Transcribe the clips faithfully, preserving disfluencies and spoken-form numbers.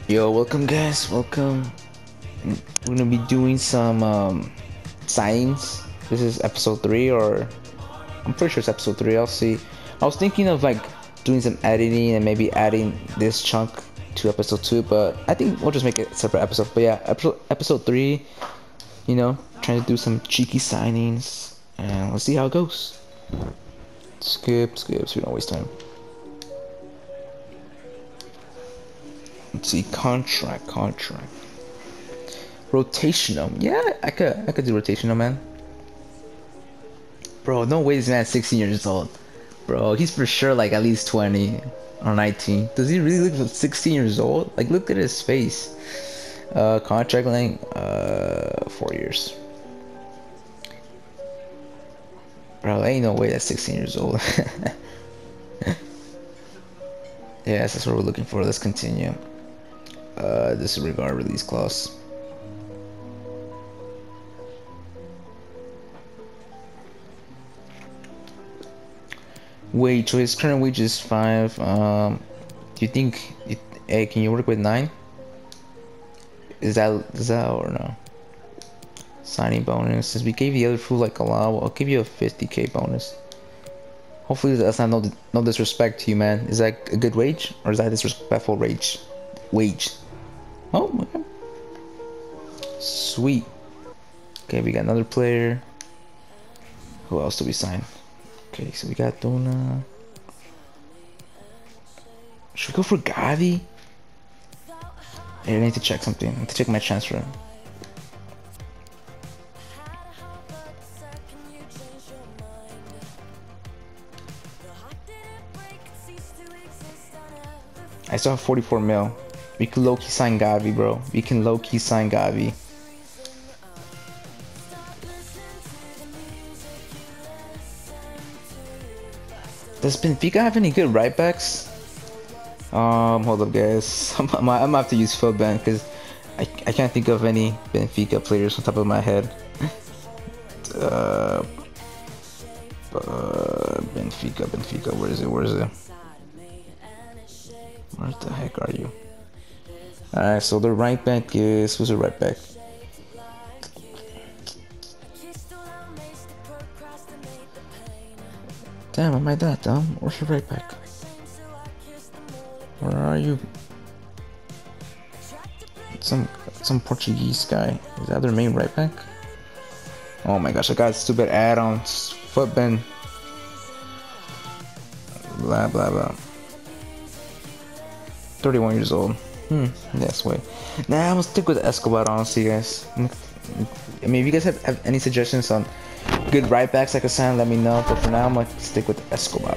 Yo, welcome guys, welcome. We're gonna be doing some um, signs. This is episode three, or I'm pretty sure it's episode three. I'll see. I was thinking of like doing some editing and maybe adding this chunk to episode two, but I think we'll just make it a separate episode. But yeah, episode episode three. You know, trying to do some cheeky signings, and let's see how it goes. Skip, skip, so we don't waste time. Let's see, contract, contract. Rotational. Yeah, I could I could do rotational, man. Bro, no way this man's sixteen years old. Bro, he's for sure like at least twenty or nineteen. Does he really look like sixteen years old? Like, look at his face. Uh, contract length, uh, four years. Bro, ain't no way that's sixteen years old. Yes, that's what we're looking for. Let's continue. Uh, disregard release clause. Wage. So his current wage is five. Um, do you think? It, hey, can you work with nine? Is that is that or no? Signing bonus. Since we gave the other fool like a lot, I'll give you a fifty K bonus. Hopefully that's not no no disrespect to you, man. Is that a good wage or is that disrespectful wage? Wage. Oh, okay. Sweet. Okay, we got another player. Who else do we sign? Okay, so we got Dona. Should we go for Gavi? Hey, I need to check something. I need to check my transfer. I still have forty-four mil. We can low-key sign Gavi, bro. We can low-key sign Gavi. Does Benfica have any good right backs? Um, hold up, guys. I'm, I'm, I'm gonna have to use Philben because I, I can't think of any Benfica players on top of my head. uh, uh, Benfica, Benfica, where is it? Where is it? Where the heck are you? Alright, so the right back is... Who's the right back? Damn, am I that dumb? Where's the right back? Where are you? Some some Portuguese guy. Is that their main right back? Oh my gosh, I got stupid add-ons. Footbin. Blah blah blah. thirty-one years old. Hmm, that's way. Nah, I'm gonna stick with Escobar, honestly, guys. I mean, if you guys have, have any suggestions on good right backs I could sign, let me know. But for now, I'm gonna stick with Escobar.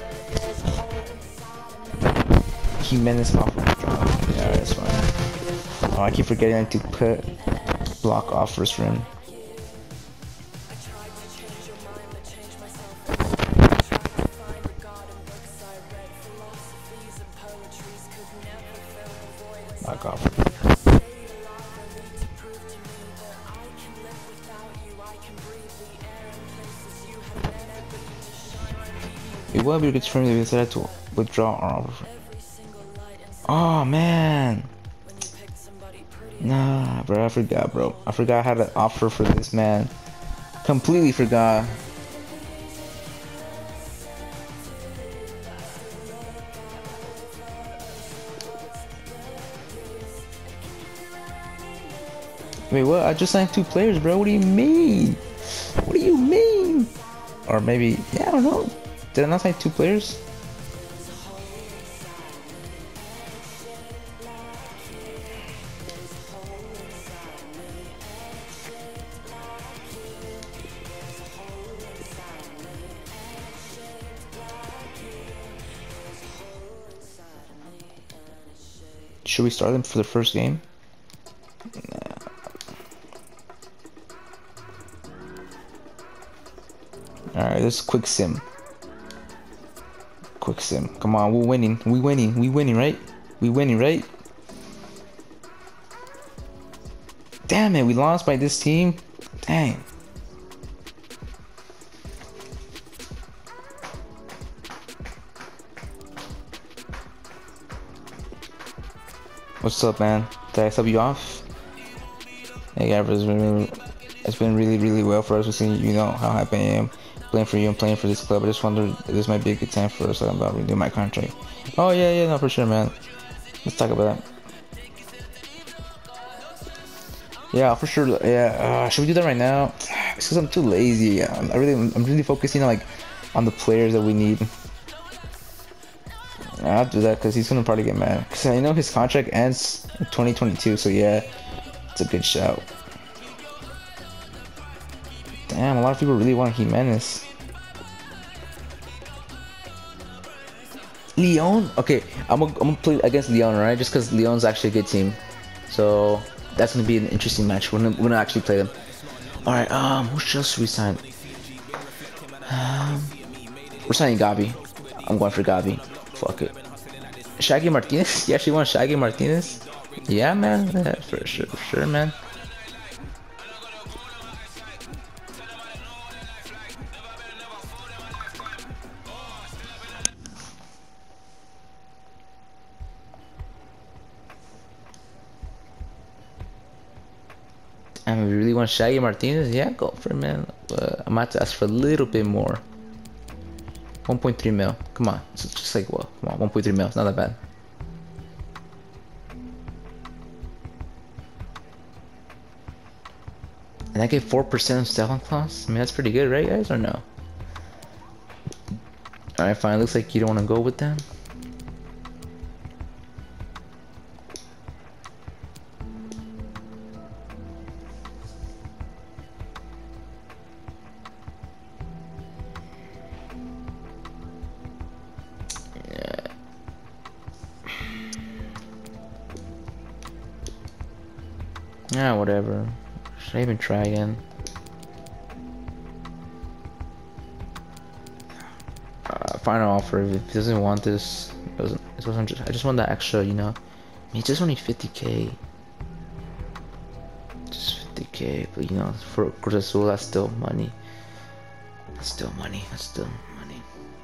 Jimenez offer withdraw. Yeah, that's fine. Oh, I keep forgetting to put block offers for him. Block offer. It will be determined if we decided to withdraw our offer. Oh man. Nah, bro, I forgot, bro. I forgot I had an offer for this man. Completely forgot. Wait, what? I just signed two players, bro. What do you mean? What do you mean? Or maybe, yeah, I don't know. Did I not sign two players? Should we start them for the first game? Nah. Alright, let's quick sim. Quick sim. Come on, we're winning. We winning. We winning, right? We winning, right? Damn it, we lost by this team. Dang. What's up, man? Did I sub you off? Hey, guys, it's been, it's been really, really well for us. We're seeing, you know, how happy I am playing for you and playing for this club. I just wondered if this might be a good time for us talking about renewing my contract. Oh, yeah, yeah, no, for sure, man. Let's talk about that. Yeah, for sure. Yeah, uh, should we do that right now? It's because I'm too lazy. I'm, I really, I'm really focusing on like on the players that we need. I'll do that because he's gonna probably get mad. Cause I know his contract ends in twenty twenty-two. So yeah, it's a good shout. Damn, a lot of people really want Jimenez. Leon? Okay, I'm gonna, I'm gonna play against Leon, right? Just because Leon's actually a good team. So that's gonna be an interesting match. We're gonna, we're gonna actually play them. All right. Um, who else should we sign? Um, we're signing Gavi. I'm going for Gavi. Fuck it. Shaggy Martinez? You actually want Shaggy Martinez? Yeah, man. Yeah, for sure, for sure, man. And we really want Shaggy Martinez? Yeah, go for it, man. But I might have to ask for a little bit more. one point three mil. Come on. It's just like, well, come on. one point three mil. It's not that bad. And I get four percent of selling clause? I mean, that's pretty good, right, guys? Or no? Alright, fine. Looks like you don't want to go with that. Yeah, whatever. Should I even try again? Uh, final offer. If he doesn't want this, it doesn't. It wasn't just. I just want that extra, you know. I mean, it's just only fifty K. Just fifty K, but you know, for Cruz Azul, that's still money. That's still money. That's still money.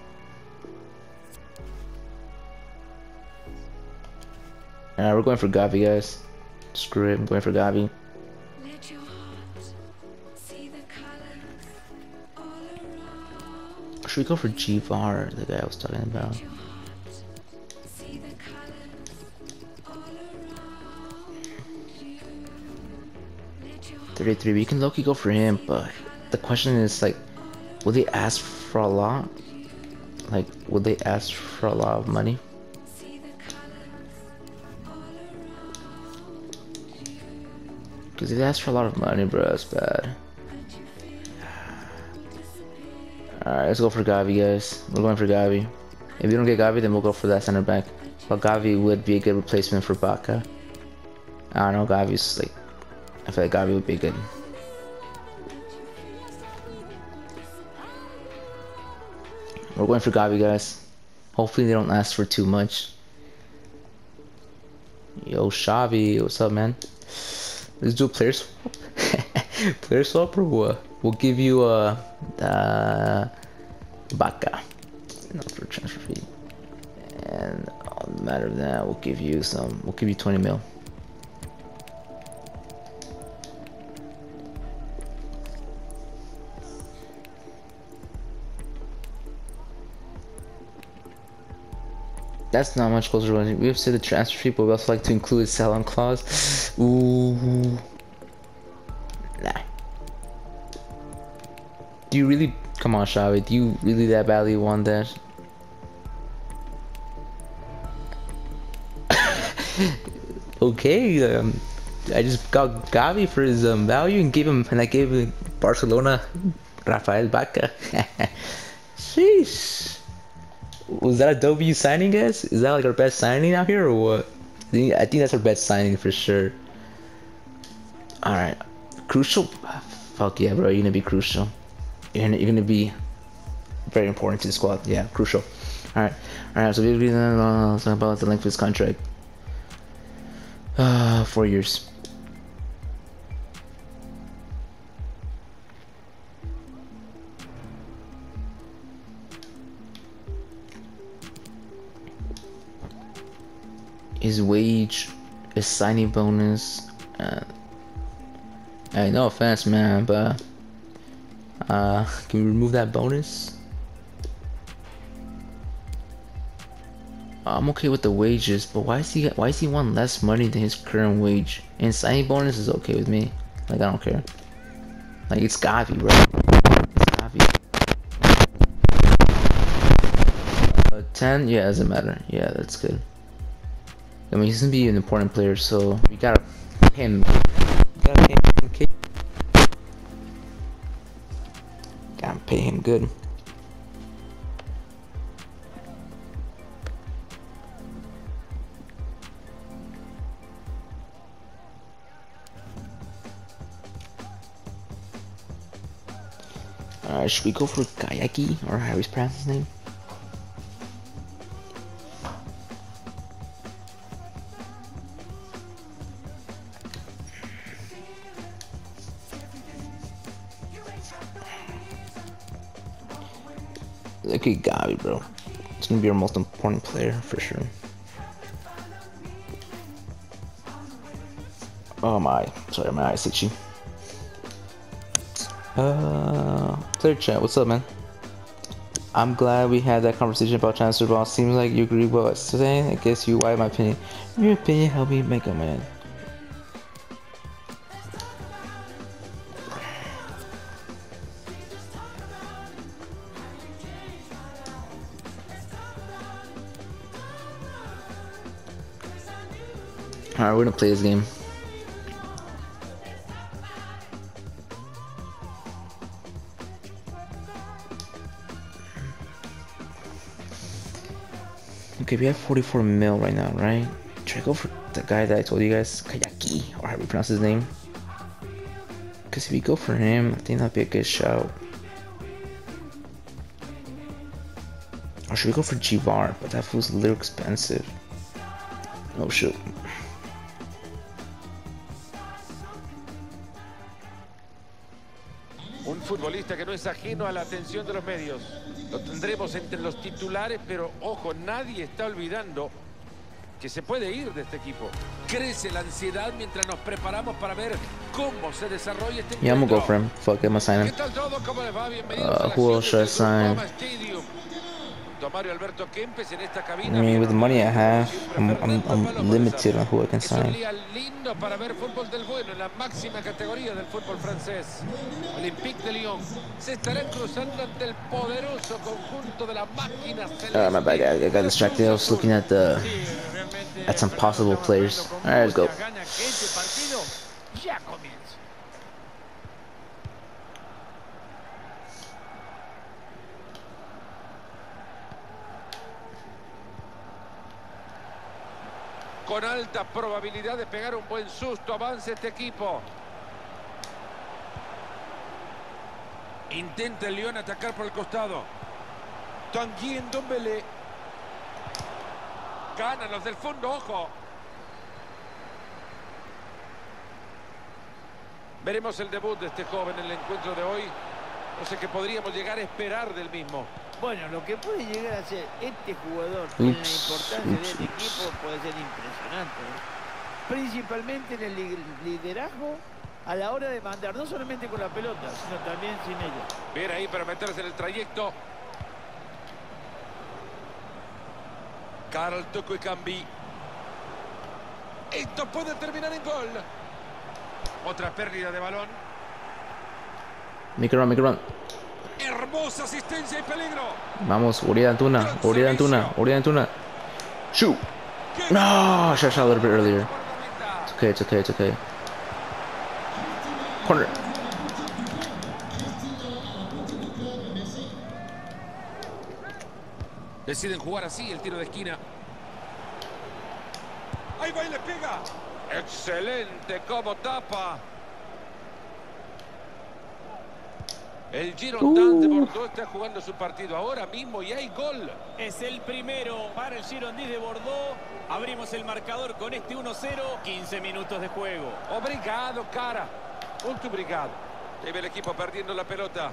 Alright, we're going for Gavi, guys. Screw it, I'm going for Gavi. Let your heart see the colors all around. Should we go for G V A R, the guy I was talking about? Let your heart see the colors all around you. Let your thirty-three, we can low-key go for him, but the question is, like, will they ask for a lot? Like, will they ask for a lot of money? Because if they ask for a lot of money, bro, that's bad. Alright, let's go for Gavi, guys. We're going for Gavi. If we don't get Gavi, then we'll go for that center back. But Gavi would be a good replacement for Baca. I don't know, Gavi's like... I feel like Gavi would be good. We're going for Gavi, guys. Hopefully they don't ask for too much. Yo, Xavi, what's up, man? Let's do a player swap. Player swap or what? We'll give you a uh, uh, Baca. Not for transfer fee. And on the matter of that, we'll give you some. We'll give you twenty mil. That's not much closer. We have said the transfer fee, but we also like to include a sell-on clause. Ooh. Nah. Do you really... Come on, Xavi. Do you really that badly want that? Okay. Um, I just got Gavi for his um, value and gave him... And I gave him Barcelona Rafael Baca. Sheesh. Was that a W signing, guys? Is that like our best signing out here or what? I think, I think that's our best signing for sure. Alright. Crucial? Fuck yeah, bro. You're gonna be crucial. You're gonna, you're gonna be very important to the squad. Yeah, crucial. Alright. Alright, so we're gonna talk about the length of his contract. Uh, four years. His wage a signing bonus. Uh, hey, no offense, man, but uh, can we remove that bonus? I'm okay with the wages, but why is he why is he want less money than his current wage? And signing bonus is okay with me. Like, I don't care. Like, it's Gavi, bro. It's Gavi. Uh, ten, yeah, doesn't matter. Yeah, that's good. I mean, he's gonna be an important player, so we gotta pay him. We gotta pay him. Okay. Gotta pay him good. Alright, should we go for Kayaki, or how we pronounce his name? Okay, Gavi, bro. It's gonna be our most important player for sure. Oh my, sorry, my eyes itchy. Uh, player chat, what's up, man? I'm glad we had that conversation about transfer ball. Seems like you agree with what I was saying. I guess you why my opinion. Your opinion helped me make a man. Alright, we're gonna play this game. Okay, we have forty-four mil right now, right? Should I go for the guy that I told you guys? Kayaki, or how do we pronounce his name? Because if we go for him, I think that'd be a good shout. Or should we go for Jivar? But that feels a little expensive. Oh shoot. Un futbolista que no es ajeno a la atención de los medios. Lo tendremos entre los titulares, pero ojo, nadie está olvidando que se puede ir de este equipo. Crece la ansiedad mientras nos preparamos para ver cómo se desarrolla este encuentro. Yeah, I'm gonna go for him. Fuck it, I'm gonna sign him. ¿Qué tal todo? ¿Cómo les va? Bienvenidos Uh, a la who else should I acción sign? del Stadium. Tomario Alberto Kempes en esta I cabina. mean, with the money I have, I'm, I'm, I'm limited on who I can Es un sign. día lindo para ver fútbol del bueno en la máxima categoría del fútbol francés. Olympique de Lyon se estará cruzando ante el poderoso conjunto de la máquina celeste. Uh, my bad, I, I got distracted. I was looking at the at some possible players. All right, let's go. Ya comienza. Con alta probabilidad de pegar un buen susto, avanza este equipo. Intenta el Lyon atacar por el costado. Tanguy Ndombele. Ganan los del fondo, ojo. Veremos el debut de este joven en el encuentro de hoy. No sé qué podríamos llegar a esperar del mismo. Bueno, lo que puede llegar a ser este jugador en la importancia de este equipo puede ser impresionante, ¿eh? Principalmente en el li liderazgo a la hora de mandar, no solamente con la pelota, sino también sin ella. Bien ahí para meterse en el trayecto. Karl Toko Ekambi. Esto puede terminar en gol. Otra pérdida de balón. Make it run, make it run. Hermosa asistencia y peligro. Vamos, Uriel Antuna, Uriel Antuna, Uriel Antuna. Shoot. No, shot shot a little bit earlier. It's okay, it's okay, it's okay. Corner. Deciden jugar así el tiro de esquina. Ahí va y le pega. Excelente como tapa. El Girondins de Bordeaux está jugando su partido ahora mismo y hay gol. Es el primero para el Girondins de Bordeaux. Abrimos el marcador con este uno cero. quince minutos de juego. Obrigado, cara. Muito obrigado. Ahí ve el equipo perdiendo la pelota.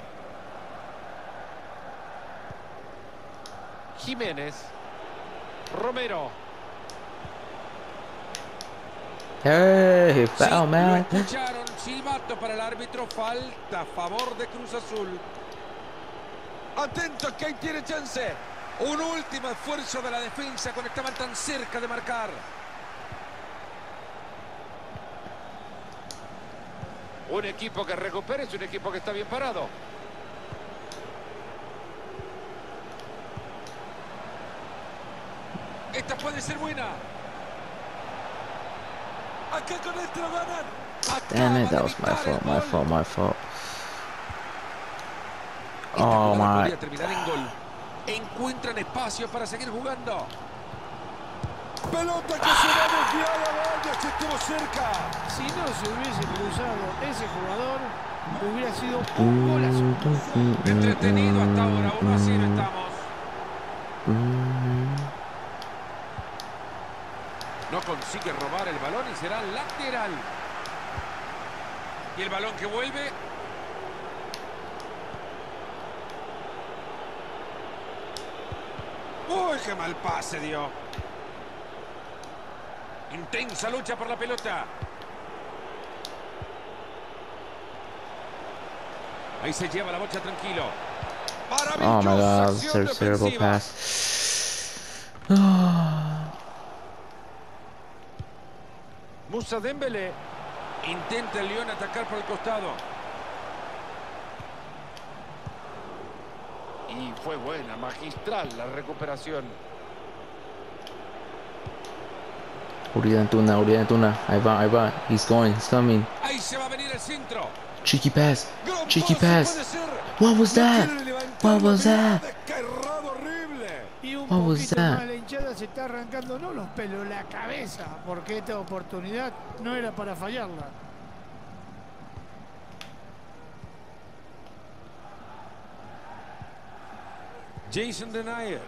Jiménez. Romero. Hey, Sí, foul, lo man. escucharon, silbato para el árbitro, falta a favor de Cruz Azul. Atento, que ahí tiene chance. Un último esfuerzo de la defensa cuando estaban tan cerca de marcar. Un equipo que recupera es un equipo que está bien parado. Esta puede ser buena. Acá con este lo ganan. Damn it, that was my fault, my fault, my fault. Oh my. Podría terminar en gol. Encuentran espacio para seguir jugando. Pelota que se va desviada, vaya que estuvo cerca. Si no se hubiese cruzado ese jugador, hubiera sido un golazo. Entretenido hasta ahora, uno a cero estamos. No consigue robar el balón y será lateral. Y el balón que vuelve. ¡Uy, qué mal pase dio! Intensa lucha por la pelota. Ahí se lleva la bocha tranquilo. Oh my god, this is a terrible pass. Moussa Dembélé intenta el Lyon atacar por el costado. Y fue buena, magistral la recuperación. Uribe Antuna, Uribe Antuna. Ahí va, ahí va. He's going, he's coming. Ahí se va a venir el centro. Cheeky pass, cheeky pass. What was that? What was that? Y un What was poquito that? más la hinchada se está arrancando no los pelos, la cabeza, porque esta oportunidad no era para fallarla. Jason Denayer.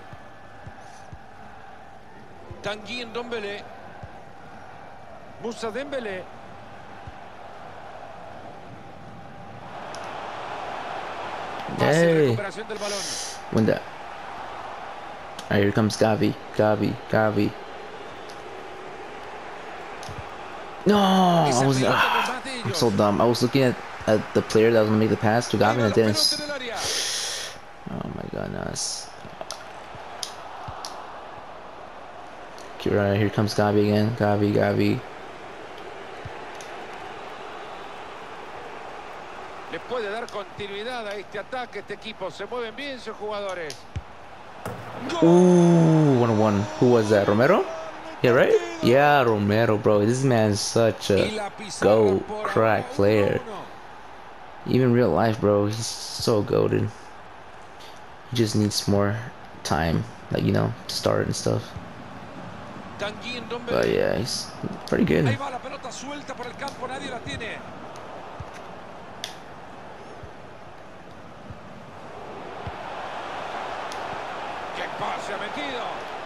Tanguy Ndombele. Moussa Dembélé. Pase de Hey, recuperación del balón. win that. Alright, here comes Gavi, Gavi, Gavi. No, I was. Ah, I'm so dumb. I was looking at, at the player that was gonna make the pass to Gavi and I didn't. s- Oh my goodness. Okay, right, here comes Gavi again. Gavi, Gavi. Le puede dar continuidad a este ataque, este equipo. Se mueven bien sus jugadores. Ooh, one on one. Who was that? Romero? Yeah, right? Yeah, Romero, bro. This man's such a go crack player. Even real life, bro. He's so goated. He just needs more time, like, you know, to start and stuff. Tanguy Ndombele. But yeah, he's pretty good. Ahí va la pelota suelta por el campo, nadie la tiene. ¡Qué pase ha metido!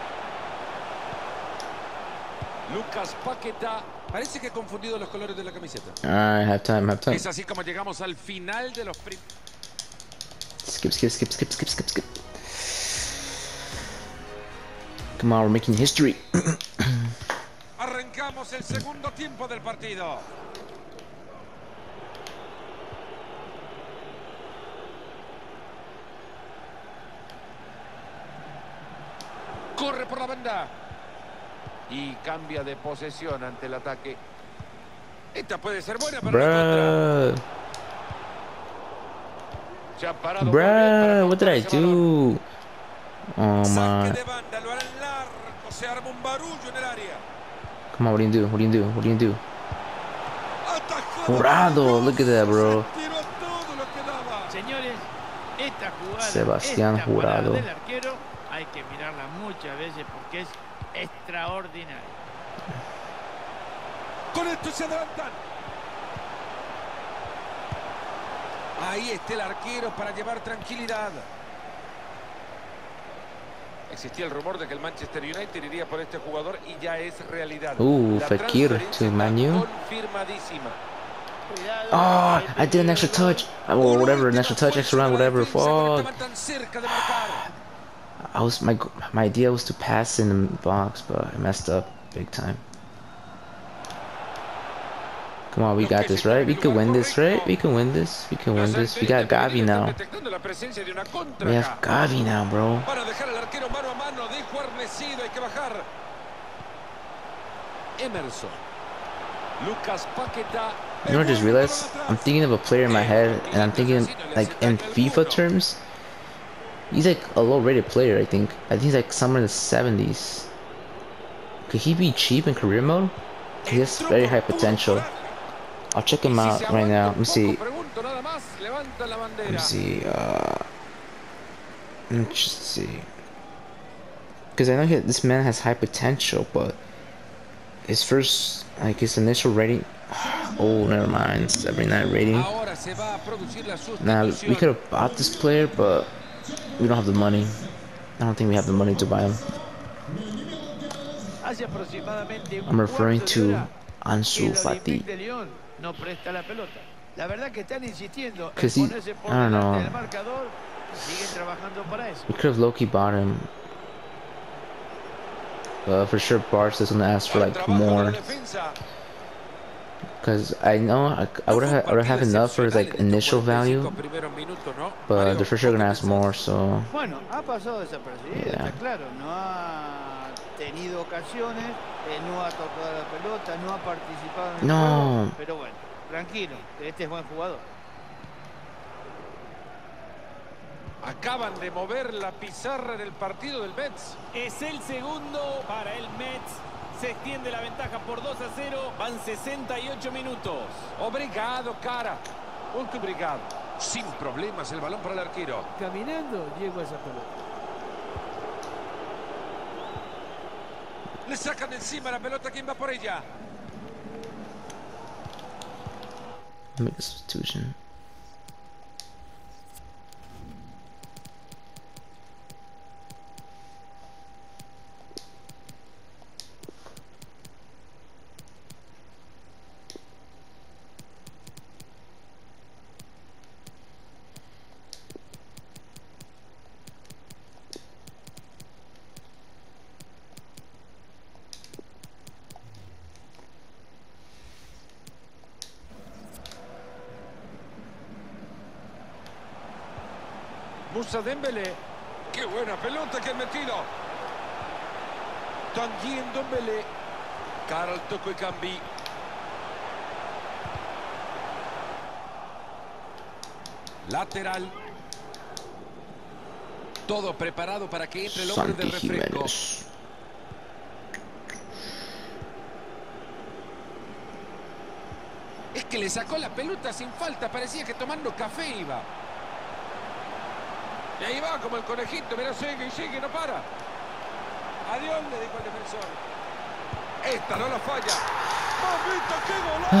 Lucas Paquetá. Parece que ha confundido los colores de la camiseta. Alright, have time, have time. Es así como llegamos al final de los primeros. Skip, skip, skip, skip, skip, skip, skip. Come on, we're making history. Arrancamos el segundo tiempo del partido. Corre por la banda. Y cambia de posesión ante el ataque. Esta puede ser buena para la contra. Bruh. Se han parado muy bien para Bruh, what did I cortar ese balón. do? Oh Saque my. de banda, lo harán largo. Se arma un barullo en el área. Come on, what do you do? What do you do? What do you do? Atajado. Jurado, look at that, bro. Tiró todo lo que daba. Señores, esta jugada, Sebastián esta Jurado. parada del arquero, hay que mirarla muchas veces porque es extraordinaria. Con esto se adelantan. Ahí está el arquero para llevar tranquilidad. Existía el rumor de que el Manchester United iría por este jugador y ya es realidad. Ooh, La Fekir transferencia to Man U. está confirmadísima. Cuidado, Oh, el I did an extra touch. Or whatever, an extra touch, extra round, whatever. Fuck. Estaban tan cerca de marcar. I was my my idea was to pass in the box, but I messed up big time. Come on, we got this, right? We can win this, right? We can win this. We can win this. We got Gavi now. We have Gavi now, bro. Para dejar al arquero mano a mano, de guarnecido, hay que bajar. Emerson. Lucas Paqueta. You know what I just realized? I'm thinking of a player in my head, and I'm thinking, like, in FIFA terms, he's like a low-rated player, I think. I think he's like somewhere in the seventies. Could he be cheap in career mode? He has very high potential. I'll check him out right now. Let me see. Let me see. Uh, let me just see. Because I know he, this man has high potential, but his first, like his initial rating. Oh, never mind. It's every night rating. Now we could have bought this player, but we don't have the money. I don't think we have the money to buy him. I'm referring to Ansu Fati. Because he, I don't know. We could have low-key bought him. But for sure, Barca's gonna ask for like more. Because I know I, I would have I would have enough for like initial value, but they're for sure gonna ask more. So yeah. No. Pero bueno, tranquilo, que este es buen jugador. Acaban de mover la pizarra en el partido del Metz. Es el segundo para el Metz. Se extiende la ventaja por dos a cero. Van sesenta y ocho minutos. Obrigado, cara. Muito obrigado. Sin problemas el balón para el arquero. Caminando llegó a esa pelota. Le sacan encima la pelota. ¿Quién va por ella? Make a substitution. Moussa Dembélé. ¡Qué buena pelota que han metido! Tanguy Ndombele. Karl Toko Ekambi. Lateral. Todo preparado para que entre el hombre de refresco. Es que le sacó la pelota sin falta. Parecía que tomando café iba. Y ahí va como el conejito, mira, sigue y sigue, no para. Adiós, le dijo el defensor. Esta no la falla. ¡Mamita, qué golazo!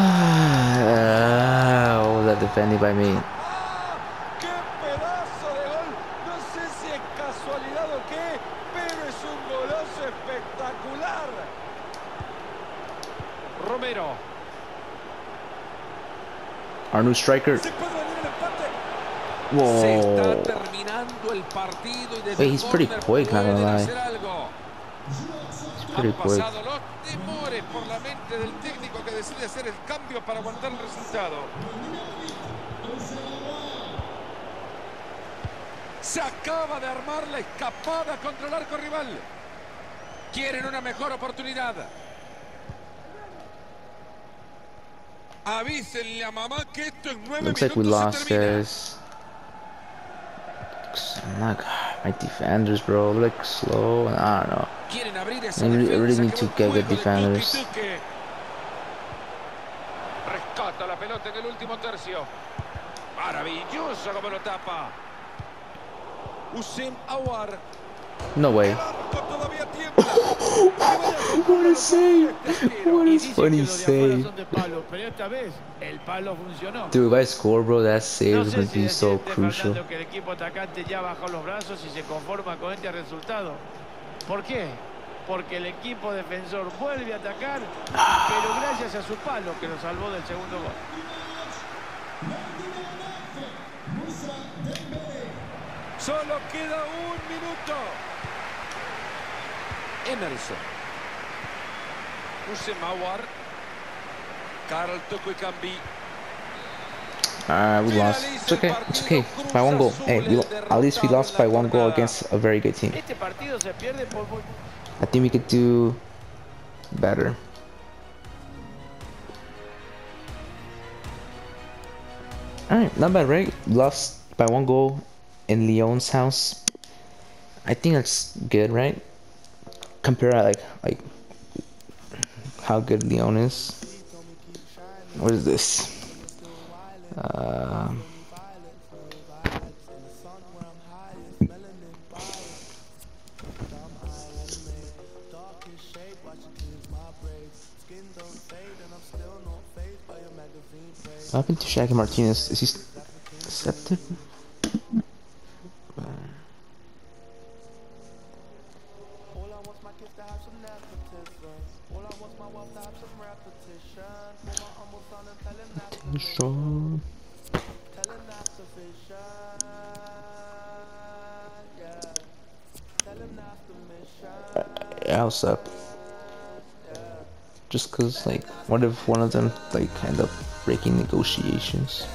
Oh, that defended by me. ¡Ah! ¡Qué pedazo de gol! No sé si es casualidad o qué, pero es un golazo espectacular. Romero. Our new striker. Se puede venir el empate. Whoa. Se está terminando el partido y desde Wait, he's pretty quick, not gonna lie. hacer algo. He's pretty Han quick. pasado los temores por la mente del técnico que decide hacer el cambio para aguantar el resultado. Se acaba de armar la escapada contra el arco rival. Quieren una mejor oportunidad. Avísenle a mamá que esto en nueve Looks like we minutos lost, se termina. guys. I'm not, my defenders, bro, they're like slow, and I don't know. Quieren abrir esa I really, I defensa really need que to buen get juego good de defenders. Tuki-Tuki. Rescata la pelota en el último tercio. Maravilloso como lo tapa. Houssem Aouar. No way. El arco todavía tiembla. What a save! What a funny save. Pero esta vez el palo funcionó. Dude, if I score, bro, that save No is sé gonna si be so decirte, crucial. Fernando, que el equipo atacante ya bajó los brazos y se conforma con este resultado. ¿Por qué? Porque el equipo defensor vuelve a atacar, pero gracias a su palo que lo salvó del segundo gol. Solo queda un minuto. Emerson. Houssem Aouar. Carl tocco i cambi. Uh, we lost. It's okay. It's okay. By one goal. Hey, we at least we lost by one goal against a very good team. Este partido se pierde por muy... I think we could do better. Alright, not bad, right? Lost by one goal in Lyon's house. I think that's good, right? Compare like like how good Lyon is. What is this? Uh, what happened to Shaggy Martinez? Is he accepted? Attention. Yeah, what's up? Just cause like, what if one of them like end up breaking negotiations?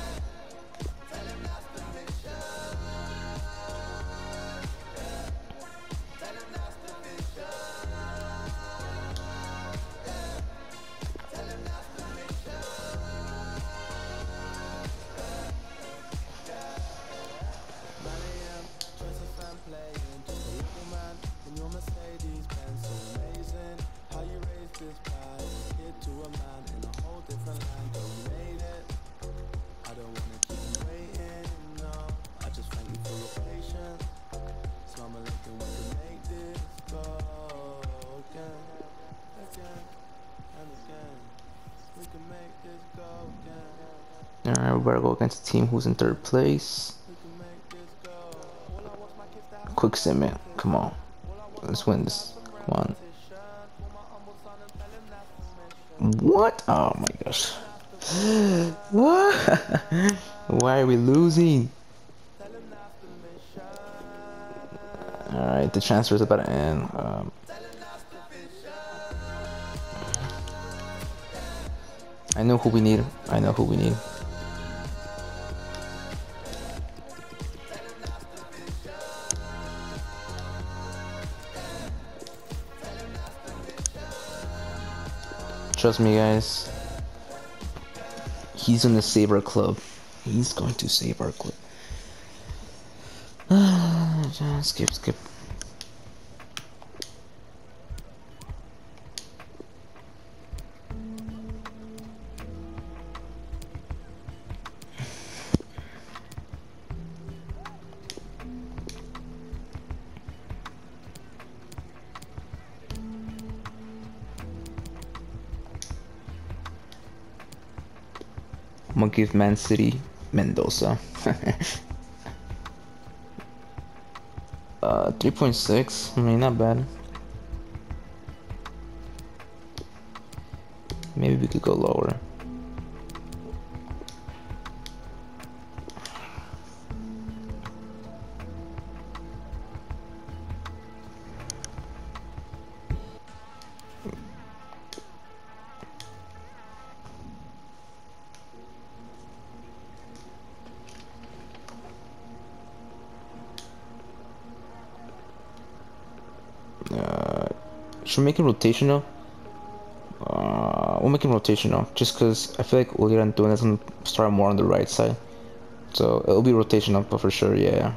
Alright, we better go against a team who's in third place. Quick sim, man. Come on. Let's win this. Come on. What? Oh my gosh. What? Why are we losing? Alright, the transfer is about to end. Um, I know who we need. I know who we need. Trust me, guys. He's gonna save our club. He's going to save our club. skip, skip. I'm gonna give Man City Mendoza. uh, three point six. I mean, not bad. Maybe we could go lower. Should we make it rotational? Uh, we'll make it rotational, just because I feel like Ulira and doing is gonna start more on the right side. So it'll be rotational, but for sure, yeah.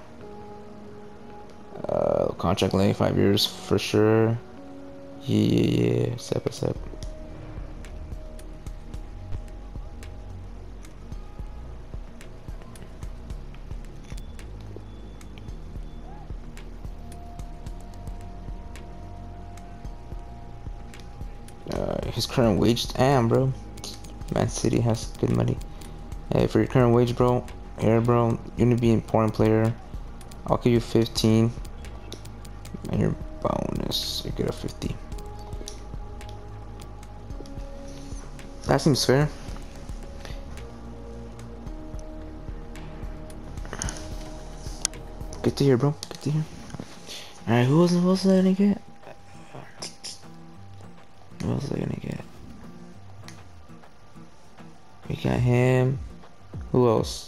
Uh, contract length, five years for sure. Yeah, yeah, yeah. Step, step. His current wage, damn, bro. Man City has good money. Hey, for your current wage, bro, here, bro, you're gonna be an important player. I'll give you fifteen, and your bonus, you get a fifty. That seems fair. Good to hear, bro. Good to hear. All right, who was who was I gonna get? What was I gonna get? We got him. Who else?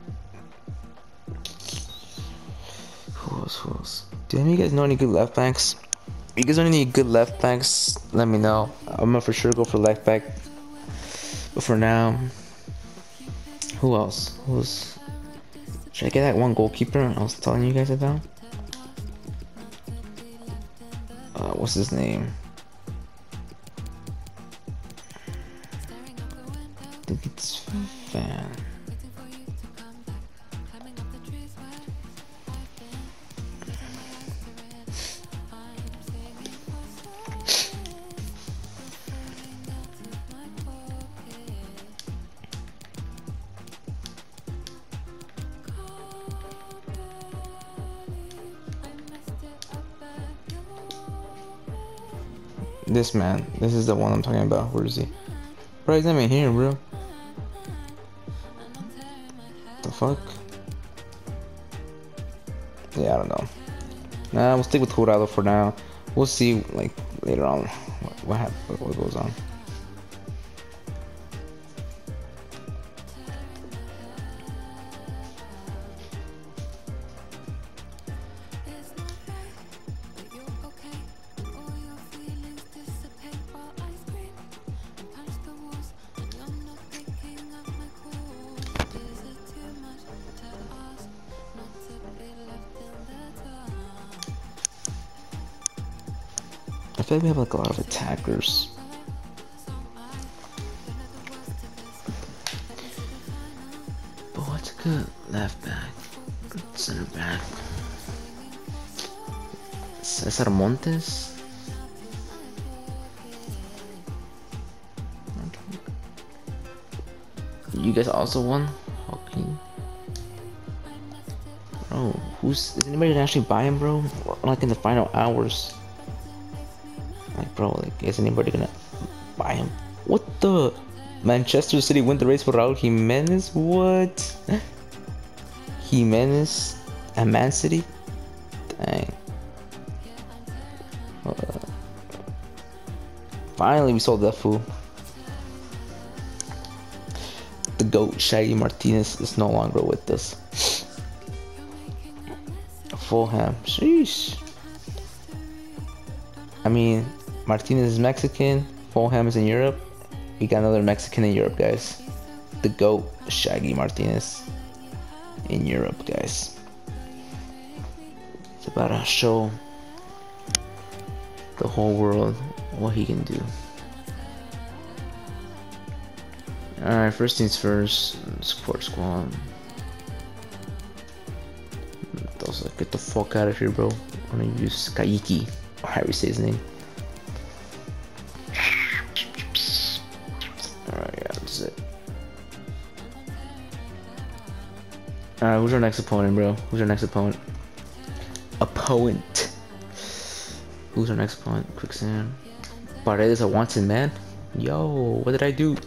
Who else? Who else? Do any of you guys know any good left backs? If you guys know any good left backs, let me know. I'm gonna for sure go for left back. But for now, who else? Who's? Should I get that one goalkeeper I was telling you guys about? Uh, what's his name? I think it's Fan. This man, this is the one I'm talking about. Where is he? Bro, he's not even here, bro. The fuck? Yeah, I don't know. Nah, we'll stick with Jurado for now. We'll see, like, later on what, what, happens, what goes on. I feel like we have like a lot of attackers. But what's a good left back? Center back? Cesar Montes? You guys also won? Okay. Bro, who's is anybody gonna actually buy him, bro? Or like in the final hours? Like, bro, like, is anybody gonna buy him? What the? Manchester City win the race for Raul Jimenez? What? Jimenez and Man City? Dang. Uh, finally, we sold that fool. The GOAT, Shaggy Martinez, is no longer with us. Fulham. Sheesh. I mean, Martinez is Mexican, Fulham is in Europe. We got another Mexican in Europe, guys. The GOAT, Shaggy Martinez, in Europe, guys. It's about to show the whole world what he can do. Alright, first things first, support squad. Those, get the fuck out of here, bro. I'm gonna use Kaiki. How do we say his name? Alright, yeah, that's it. Alright, who's our next opponent, bro? Who's our next opponent? Opponent. Who's our next opponent? Quicksand. Paredes a wanted man? Yo, what did I do?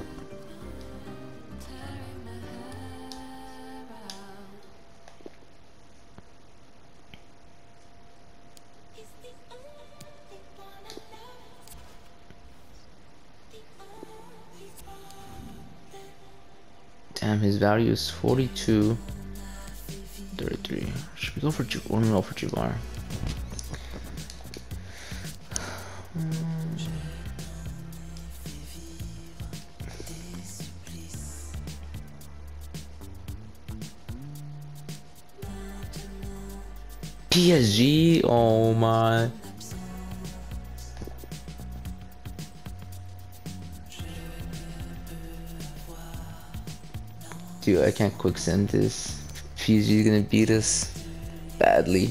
Damn, his value is forty-two, thirty-three. Should we go for J? Let me go for Jabbar. P S G, oh my. Dude, I can't quick send this. P S G is gonna beat us badly.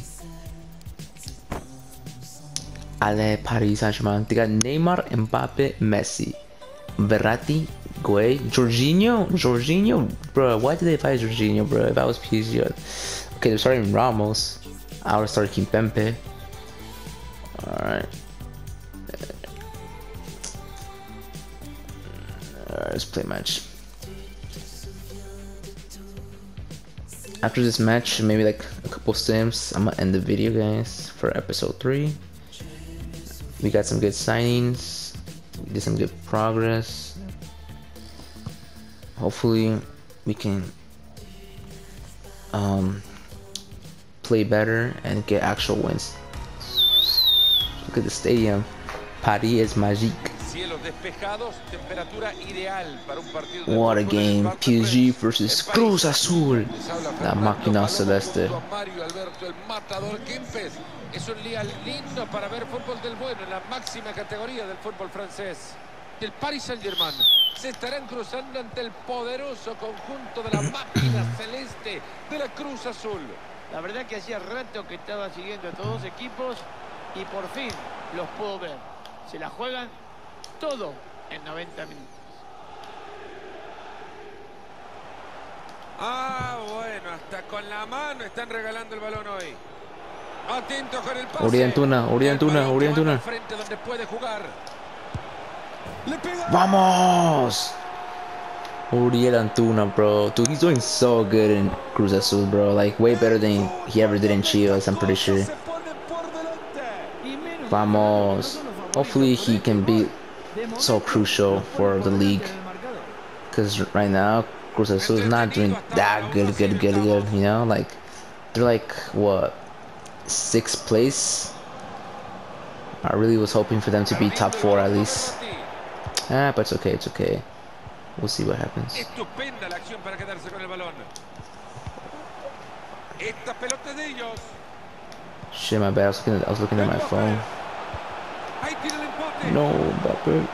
Ale Paris Saint-Germain. They got Neymar, Mbappe, Messi, Verratti, Gueye, Jorginho, Jorginho, bro. Why did they buy Jorginho, bro? If I was P S G, okay, they're starting Ramos. I would start Kimpembe. All right. All right, let's play match. After this match, maybe like a couple sims, I'm gonna end the video, guys, for episode three. We got some good signings. We did some good progress. hopefully we can um, play better and get actual wins. Look at the stadium. Paris is magique. Cielos despejados, temperatura ideal para un partido de What a fútbol en el game. Parc P S G Prince, versus en París. Cruz Azul. Les habla La Fernando máquina Palomo celeste. junto a Mario Alberto, el matador Kempes. Es un día lindo para ver fútbol del bueno en la máxima categoría del fútbol francés. El Paris Saint-Germain se estarán cruzando ante el poderoso conjunto de la máquina celeste de la Cruz Azul. La verdad que hacía rato que estaba siguiendo a estos dos equipos y por fin los puedo ver. Se la juegan todo en noventa minutos. Ah, bueno, hasta con la mano están regalando el balón hoy. Atento con el pase. Uri Antuna, Uri Antuna, El balón Uri que manda Antuna. al frente donde puede jugar. Le pega. Vamos! Uriel Antuna, bro. Dude, he's doing so good in Cruz Azul, bro. Like, way better than he ever did in Chivas, I'm pretty sure. Se pone por delante. Vamos. Hopefully he can be so crucial for the league. Because right now, Cruz Azul is not doing that good, good, good, good, you know? Like, they're like, what, sixth place? I really was hoping for them to be top four at least. Ah, but it's okay, it's okay. We'll see what happens. Estupenda la acción para quedarse con el balón. Esta pelota de ellos. Shit, my bad. I was looking at, I was looking at my phone. Ahí tiene el empote. No, Mbappé.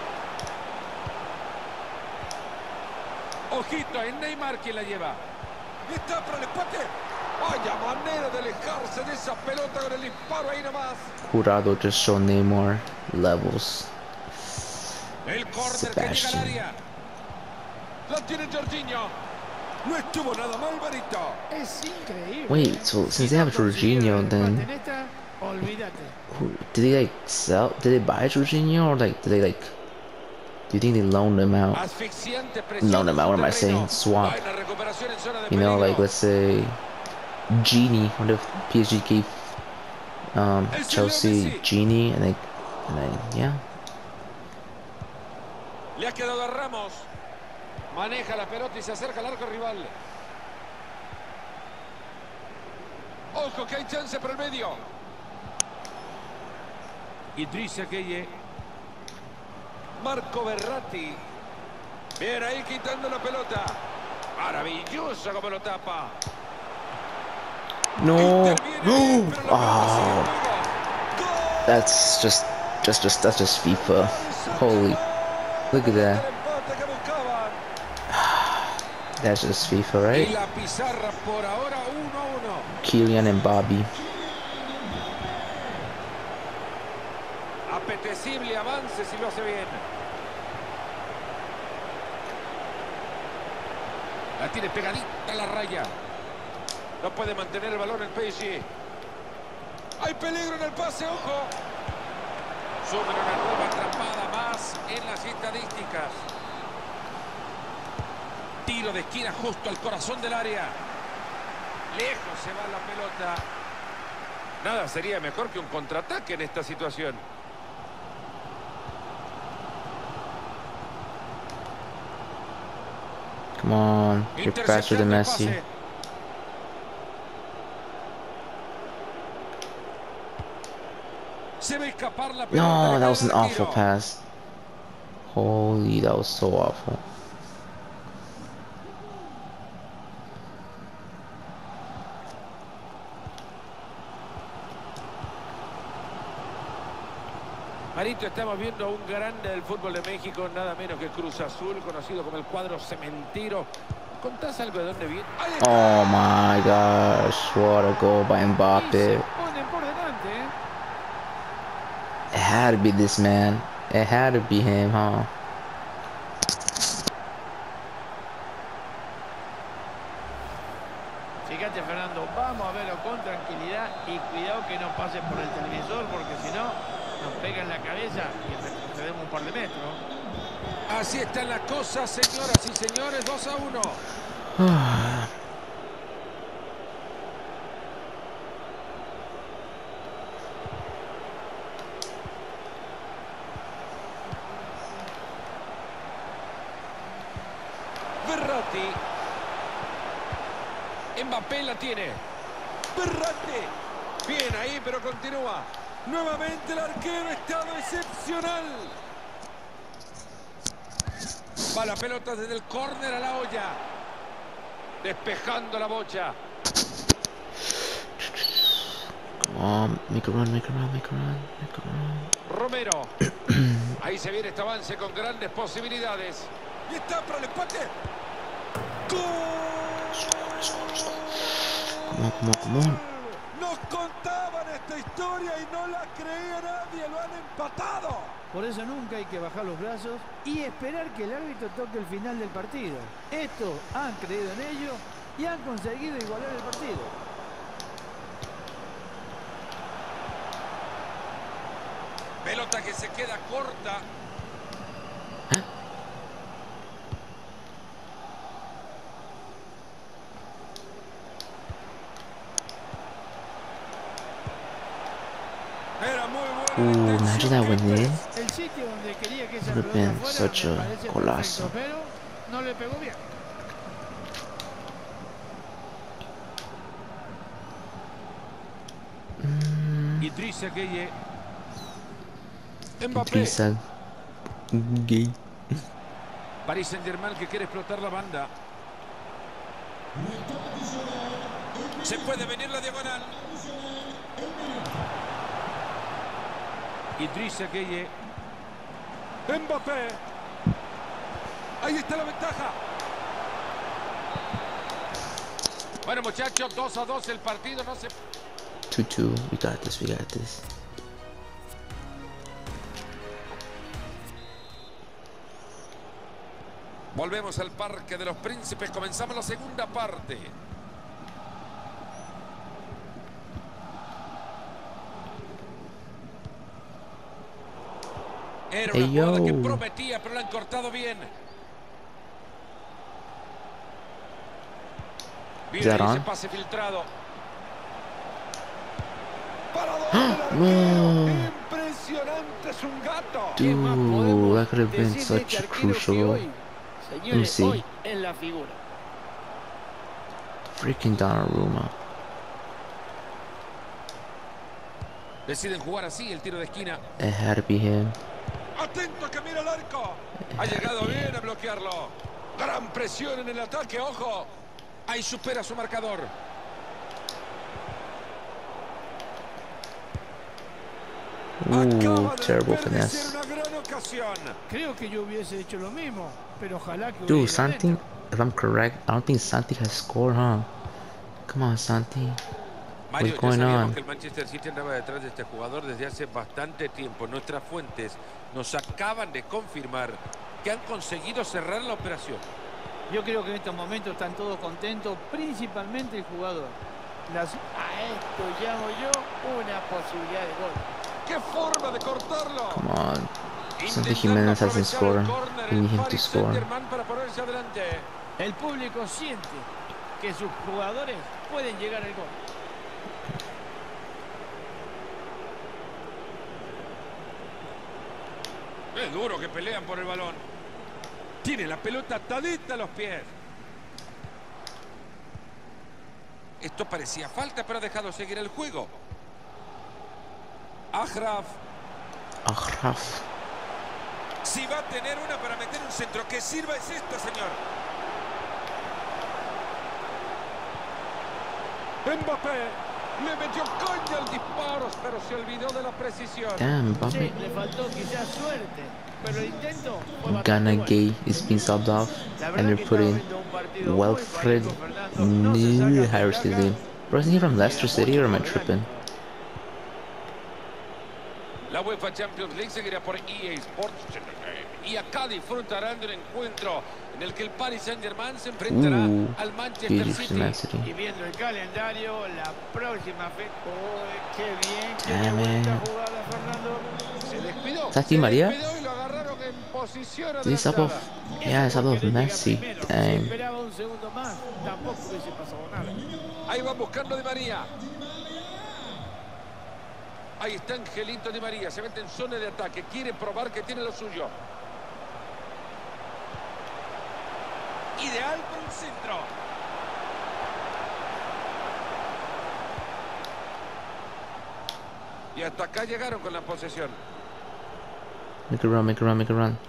Ojito, es Neymar quien la lleva. Y está para el empate. Vaya manera de alejarse de esa pelota con el disparo ahí nomás. Jurado just showed Neymar levels. El córner que llega al área. La tiene Jorginho. No estuvo nada mal, Barito. Es increíble. Wait, so since they have Jorginho, then En esta, olvídate. who, did they like sell? Did they buy Jorginho or like did they like? Do you think they loaned him out? Asfixiante presión Loan him out. What am I en su terreno. saying? Swap. Buena recuperación en zona de You know, peligro. like let's say Genie. What if P S G gave um, Chelsea Genie and they and then yeah. Le ha quedado a Ramos. Maneja la pelota y se acerca al arco rival. Ojo que hay chance por el medio. Idrissa Gueye. Marco Verratti. Bien ahí quitando la pelota. Maravilloso como lo tapa. No, Interviene, no. pero la pelota Oh, sigue en juego. ¡Gol! that's just, just, just, that's just FIFA. Holy, look at that. El empate que buscaban. That's just FIFA, Y right? la pizarra por ahora uno a uno. Kylian and Bobby. Apetecible avance si lo hace bien. La tiene pegadita a la raya. No puede mantener el balón el P S G. Hay peligro en el pase, ojo. Suben una nueva atrapada más en las estadísticas. Tiro de esquina justo al corazón del área. Lejos se va la pelota. Nada sería mejor que un contraataque en esta situación. Come on, you're faster than Messi. Se va a escapar la pelota. No, le that was an cae el awful tiro. pass. Holy, that was so awful. Marito, estamos viendo a un grande del fútbol de México, nada menos que Cruz Azul, conocido como el cuadro cementero. ¿Contás algo de dónde viene? Ahí está. Oh my gosh, what a goal by Y se Mbappe. ponen por delante, ¿eh? It had to be this man. It had to be him, huh? Fíjate, Fernando, vamos a verlo con tranquilidad y cuidado que no pase por el televisor porque si no nos pega en la cabeza y retrocedemos un par de metros. Así están las cosas, señoras y señores, dos a uno. Verratti. Mbappé la tiene. Verratti. Bien ahí, pero continúa. Nuevamente el arquero, estado excepcional. Va la pelota desde el córner a la olla. Despejando la bocha. Come on, make a run, make a run, make a run, make a run. Romero. Ahí se viene este avance con grandes posibilidades. Y está para el empate. ¡Gol! Come on, come on, come on. Nos contaban esta historia y no la creía nadie. Lo han empatado. Por eso nunca hay que bajar los brazos y esperar que el árbitro toque el final del partido. Estos han creído en ello y han conseguido igualar el partido. Pelota que se queda corta. Era muy buena. Ooh, imagine that went in. El sitio donde quería que esa Would have pelota been fuera such me a parece golazo. perfecto, pero no le pegó bien. Idrissa Gueye. Mbappé. Idrissa Gueye. Paris Saint-Germain que quiere explotar la banda. Se puede venir la diagonal. Idrissa Gueye. Mbappé. Ahí está la ventaja. Bueno, muchachos, dos a dos el partido. No se... two two, we got this, we got this. Volvemos al Parque de los Príncipes. Comenzamos la segunda parte. Era una Hey, jugada yo. que prometía, pero la han cortado bien. Bien that ahí ese on? pase filtrado. No. Impresionante, es un gato. ¿Qué más Dude, podemos that could have been decir de este such a arquero que crucial hoy, señores, see. hoy es la figura? freaking Donnarumma. Deciden jugar así el tiro de esquina. It had to be him. Atento que mira el arco. Ha llegado bien a bloquearlo. Gran presión en el ataque, ojo. Ahí supera su marcador. Ooh, terrible finesse. Una gran ocasión. Creo que yo hubiese hecho lo mismo, pero ojalá que Dude, hubiera Santi, dentro. if I'm correct, I don't think Santi has scored, huh? Come on, Santi. Mario, What's ya going sabíamos on? que el Manchester City andaba detrás de este jugador desde hace bastante tiempo. Nuestras fuentes nos acaban de confirmar que han conseguido cerrar la operación. Yo creo que en estos momentos están todos contentos, principalmente el jugador. Las... A esto llamo yo una posibilidad de gol. ¡Qué forma de cortarlo! Come on. Santi Intentando Jimenez hasn't aprovechar scored. el córner, We el need him to Paris score. Saint-Germain para ponerse adelante. El público siente que sus jugadores pueden llegar al gol. Es duro que pelean por el balón. Tiene la pelota atadita a los pies. Esto parecía falta, pero ha dejado seguir el juego. Achraf. Achraf. Si va a tener una para meter un centro que sirva es esta, señor. Mbappé. Le metió coña al disparo, pero se olvidó de la precisión. Damn, Sí, Mbappe. le faltó quizás suerte, pero el intento fue bastante Ghana bueno. Gay is being subbed off, La and verdad they're que estaba putting viendo un partido muy Wilfred parejo, Fernando. No se saca New de Harris his placa. name. Bro, isn't he from Leicester City or am I tripping? La UEFA Champions League seguirá por E A Sports. Y acá disfrutarán de un encuentro en el que el Paris Saint-Germain se enfrentará Ooh, al Manchester huge City. Man City. Y viendo el calendario, la próxima fe... ¡Oh, qué bien! ¡Qué Damn, bonita man. jugada, Fernando! Se descuidó. ¿Está aquí se María? descuidó y lo agarraron en posición Is he sub off? adelantada. Yeah, sub off Querer llegar Messi. primero. Si Dang. esperaba un segundo más, tampoco hubiese pasado nada. Ahí va buscando Di María. Ahí está Angelito Di María. Se mete en zona de ataque. Quiere probar que tiene lo suyo. Ideal para un centro. Y hasta acá llegaron con la posesión. Make a run, make a run, make a run.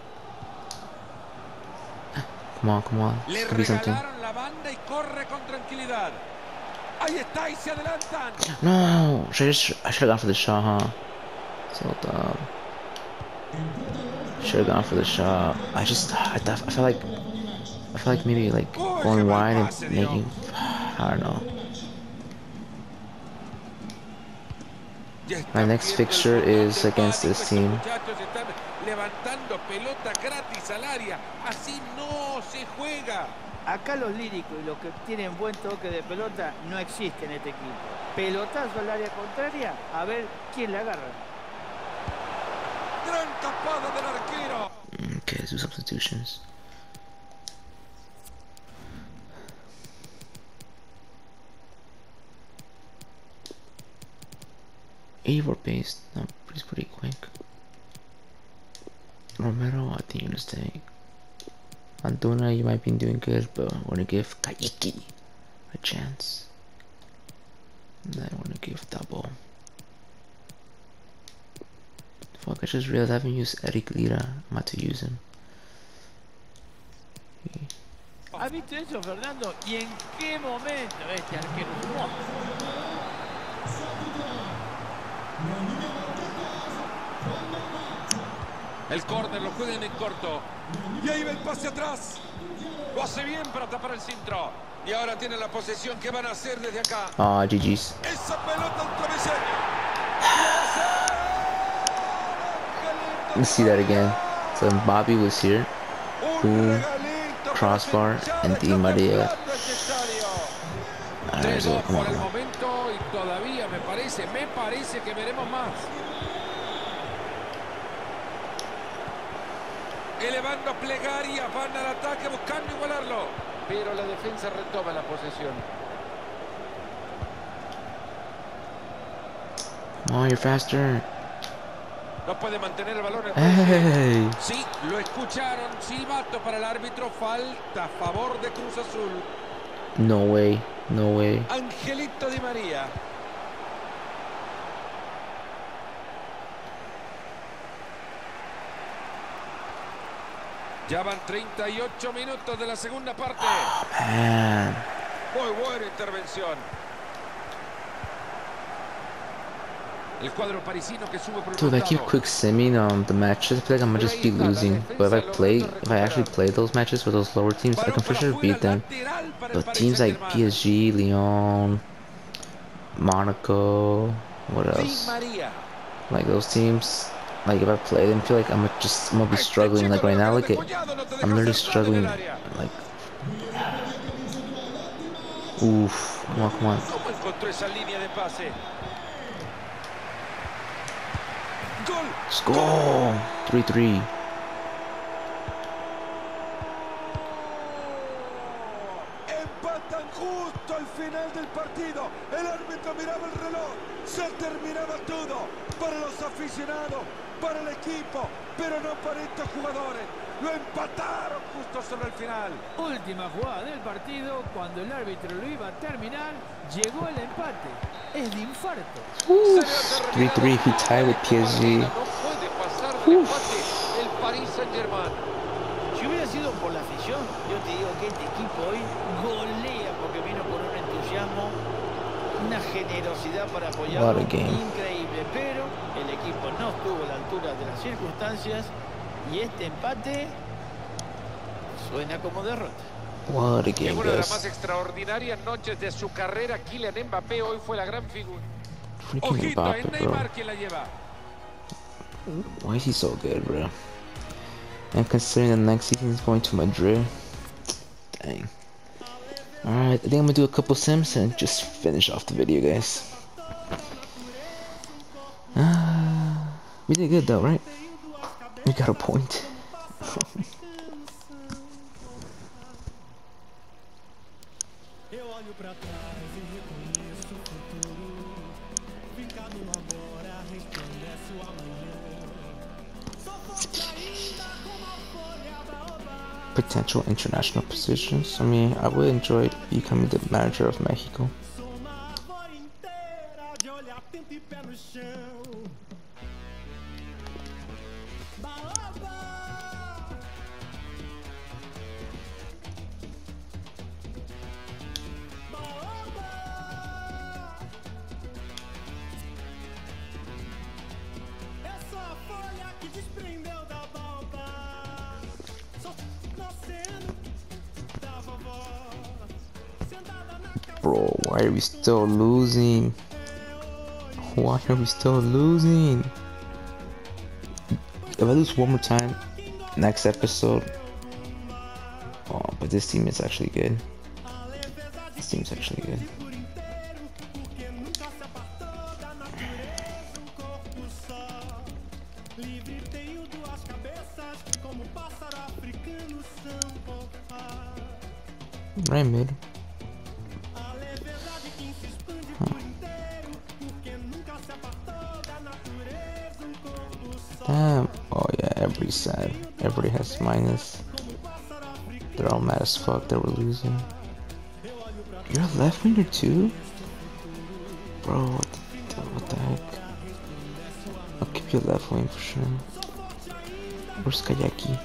Come on, come on. Le Could be something. regalaron la banda y corre con tranquilidad. Ahí está y se adelantan. No, should I just I should have gone for the shot, huh? So dumb. Should have gone for the shot. I just I thought I felt like I feel like maybe like going wide and making I don't know. My next fixture is against this team. Levantando pelota gratis al área. Así no se juega. Acá los líricos y los que tienen buen toque de pelota no existen en este equipo. Pelotazo al área contraria, a ver quién la agarra. Gran tapada del arquero. Okay, let's do substitutions. eighty-four pace, no, he's pretty quick. Romero, I think you're gonna stay. Antuna, you might be doing good, but I wanna give Kayiki a chance. And then I wanna give Double. Fuck, I just realized I haven't used Eric Lira. I'm about to use him. Okay. ¿Has visto eso, Fernando? ¿Y en qué momento este arquero jugó? El córner lo juegan en corto. Y ahí va el pase atrás. Lo hace bien para tapar el centro. Y ahora tiene la posesión. ¿Qué van a hacer desde acá? Ah, G G's. Esa pelota al travesaño. Let's see that again. So Bobby was here. Boom. Crossbar and Di Maria. Alright, so come on. Por el momento y todavía me parece, me parece que veremos más. Elevando plegaria, van al ataque buscando igualarlo. Pero la defensa retoma la posesión. Come on, you're faster. No puede mantener el balón. Hey. Sí, lo escucharon. Silbato para el árbitro. Falta a favor de Cruz Azul. No way. No way. Angelito Di María. Ya van treinta y ocho minutos de la segunda parte. Oh, man. Muy buena intervención. El cuadro parisino que sube por el Dude, if I keep quick simming um the matches, I feel like I'm gonna just be losing. But if I play, if I actually play those matches with those lower teams, I can for sure beat them. But teams like P S G, Lyon, Monaco, what else? Like those teams, like if I play them, I feel like I'm just I'm gonna be struggling. Like right now, look at I'm literally struggling. Like, oof, come on, come on. Let's go! three three. Empatan justo al final del partido. El árbitro miraba el reloj. Se terminaba todo. Para los aficionados, para el equipo, pero no para estos jugadores. Lo empataron justo sobre el final. Última jugada del partido, cuando el árbitro lo iba a terminar, llegó el empate. Es de infarto. three three, he tied with P S G. No puede pasar de empate el Paris Saint-Germain. Si hubiera sido por la afición, yo te digo que este equipo hoy golea porque vino con un entusiasmo, una generosidad para apoyarlo increíble, pero el equipo no estuvo a la altura de las circunstancias y este empate suena como derrota. What a game, en una de las guys. más extraordinarias noches de su carrera, Kylian Mbappé hoy fue la gran figura. Freaking Ojito, Mbappe, es bro. Neymar quien la lleva. Why is he so good, bro? And considering the next season is going to Madrid, dang. Alright, I think I'm gonna do a couple sims and just finish off the video, guys. Uh, we did good though, right? We got a point. potential international positions. I mean, I would enjoy becoming the manager of Mexico. Bro, why are we still losing? Why are we still losing? If I lose one more time, next episode. Oh, but this team is actually good. This team's actually good. Right mid. Damn. Oh yeah, everybody's sad. Everybody has minus. They're all mad as fuck that we're losing. You're a left winger too? Bro, what the, what the heck? I'll keep you left wing for sure. Where's Kayaki?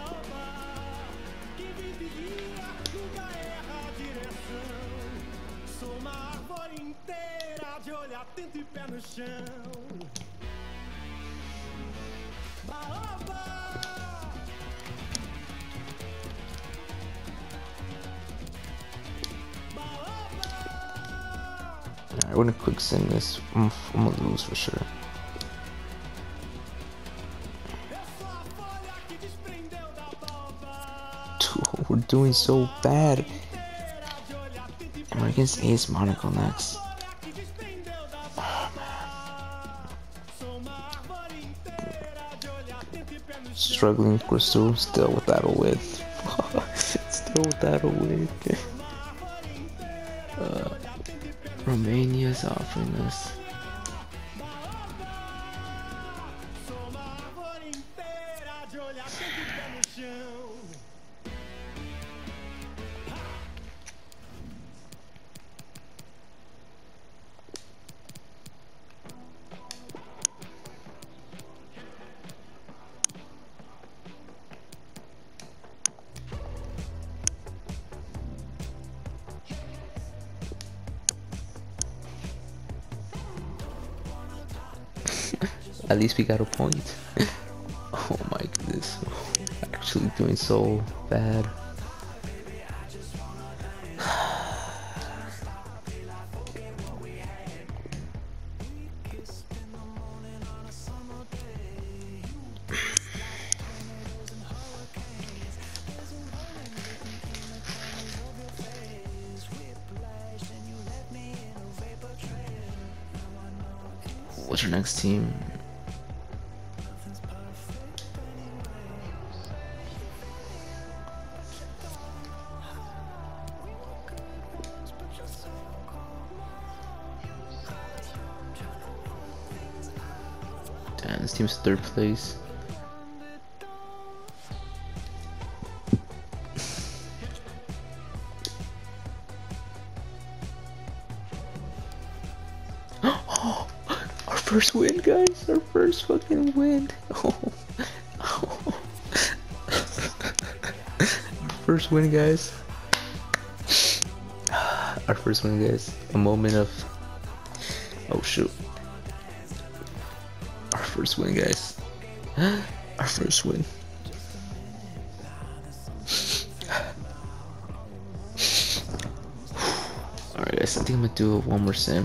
I wouldn't quick send this. I'm, I'm gonna lose for sure. Dude, we're doing so bad. And we're against A S Monaco next. Oh, man. Struggling, we're still, still without a win. Still without a win. uh, Romania's offering us. At least we got a point. Oh my goodness. Actually doing so bad. What's your next team? Damn, this team's third place. Our first win, guys! Our first fucking win! Oh. Oh. Our first win, guys! Our first win, guys. A moment of... Oh shoot. Our first win, guys. Our first win. Alright guys, I think I'm gonna do one more sim.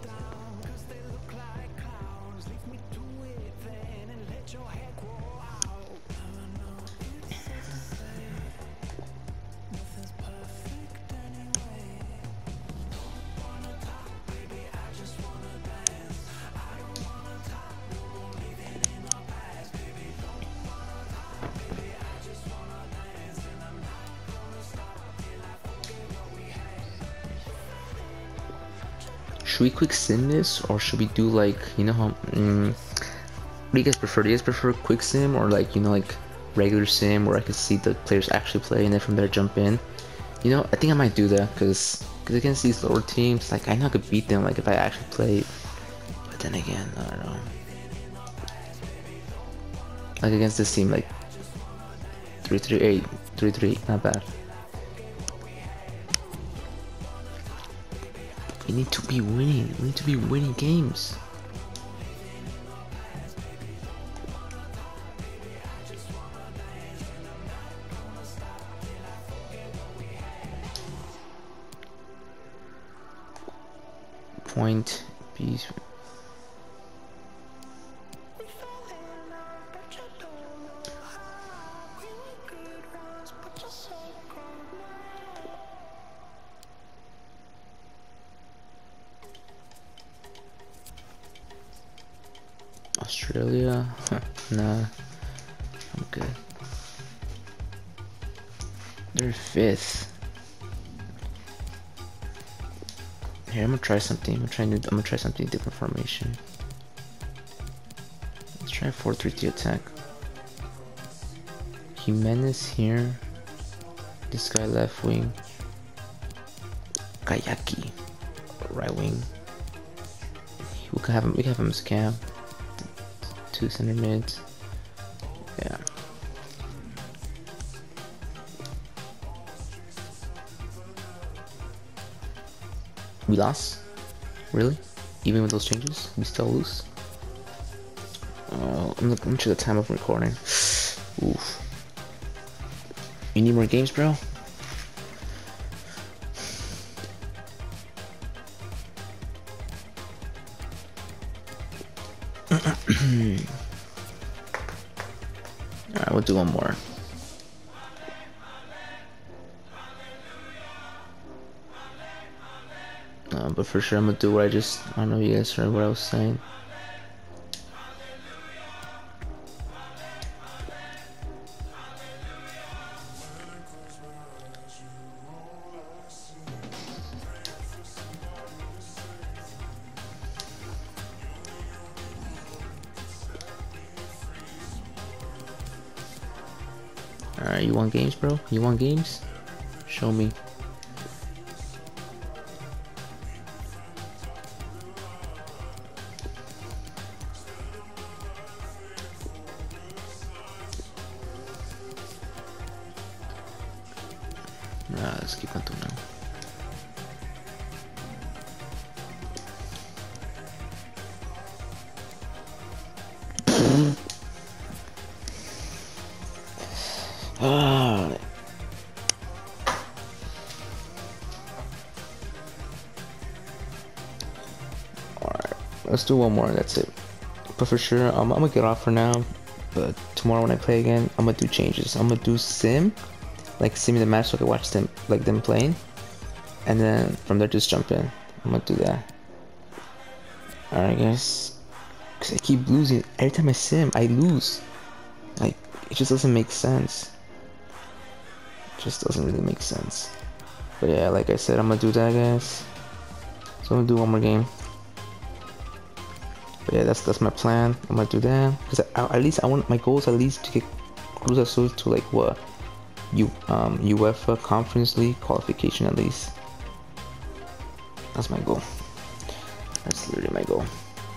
Should we quick sim this, or should we do like, you know how, mm, what do you guys prefer? Do you guys prefer quick sim, or like, you know, like regular sim where I can see the players actually play and then from there jump in. You know, I think I might do that because against these lower teams, like I know I could beat them like if I actually played. But then again, I don't know. Like against this team, like three three eight, three three, not bad. We need to be winning. We need to be winning games. Point B. Australia? Nah, I'm good. They're fifth. Here, I'm gonna try something. I'm gonna try new. I'm gonna try something different formation. Let's try four three three attack. Jimenez here. This guy left wing. Kayaki, right wing. We can have him. We can have him as cam. Two center mids. Yeah. We lost? Really? Even with those changes? We still lose? Oh, I'm looking to the time of recording. Oof. You need more games, bro? Alright, we'll do one more. Uh, but for sure I'm gonna do what I just, I don't know if you guys heard what I was saying. Alright, you want games, bro? You want games? Show me. Nah, let's keep on doing now. Ah. Alright, let's do one more and that's it. But for sure, um, I'm gonna get off for now. But tomorrow when I play again, I'm gonna do changes. I'm gonna do sim, like sim in the match so I can watch them, like them playing. And then from there just jump in. I'm gonna do that. Alright guys. Cause I keep losing. Every time I sim, I lose. Like, it just doesn't make sense. Just doesn't really make sense. But yeah, like I said, I'm gonna do that, guys. So I'm gonna do one more game. But yeah, that's that's my plan. I'm gonna do that because at least I want my goal is at least to get Cruz Azul to like what, U um UEFA Conference League qualification at least. That's my goal. That's literally my goal.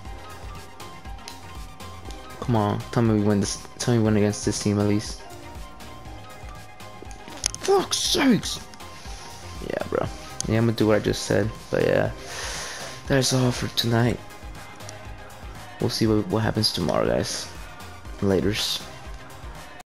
Come on, tell me we win this. Tell me we win against this team at least. Fuck's sakes! Yeah, bro. Yeah, I'm gonna do what I just said. But yeah, that's all for tonight. We'll see what, what happens tomorrow, guys. Laters.